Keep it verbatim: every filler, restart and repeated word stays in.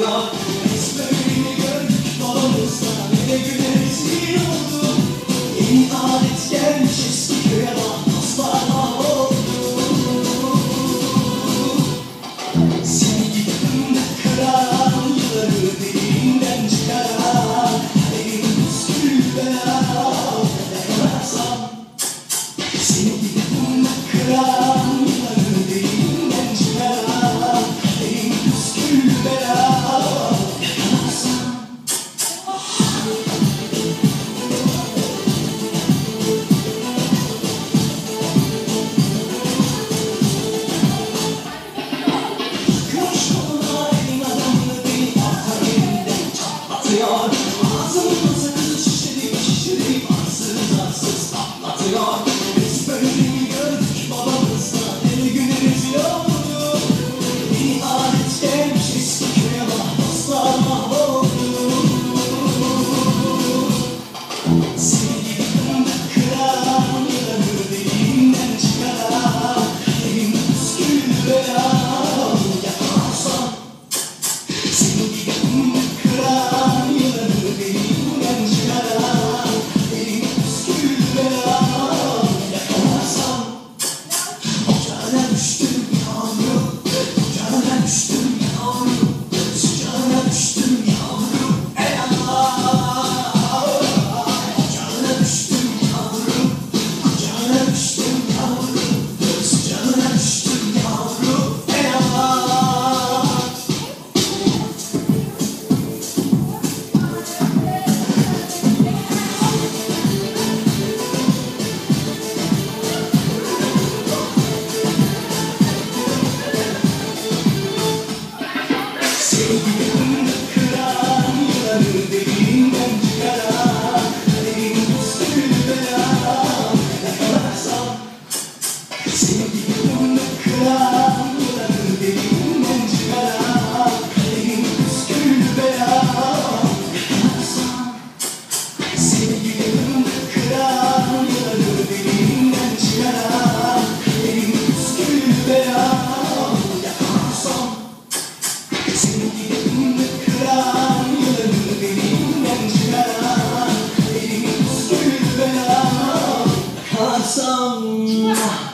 anlatıyor. Biz böyle gördük babamızdan, ne güne rezil olduk. Yeni adet gelmiş eski köye bak, dostlar mahvoldu. Seni gittim de kıran, yılları dilinden çıkaran, kaderin püskül bela, yakalarsam. Seni gittim de kıran, yılları dilinden çıkaran, kaderin püskül bela, yakalarsam. Ağzımıza kızı şişirip şişirip arsız arsız patlatıyor. Biz böyle mi gördük babamızdan, her gün rezil olduk. Yeni adet gelmiş eski köye bak, dostlar mahvoldu. Seni gittim de kıran, yılları dilinden çıkaran, kaderin püskül bela, yakalarsam. Seni gittim de kıran, yılları dilinden çıkaran, kaderin püskül bela, yakalarsam. Ocağına düştüm yavrum, ocağına düştüm yavrum, sıcağına düştüm yavrum, ey Allah. Ocağına düştüm yavrum, ocağına düştüm yavrum, sıcağına düştüm yavrum, ey Allah. Sevgilim de kıran, yılları dilinden çıkaran, kaderin püskül bela, yakalarsam. Sevgilim de kıran, yılları dilinden çıkaran, kaderin püskül bela, yakalarsam. Sevgilim de kıran, yılları dilinden çıkaran, kaderin püskül bela, yakalarsam. Sevgilim de kıran, yılları dilinden çıkaran, kaderin püskül bela, yakalarsam.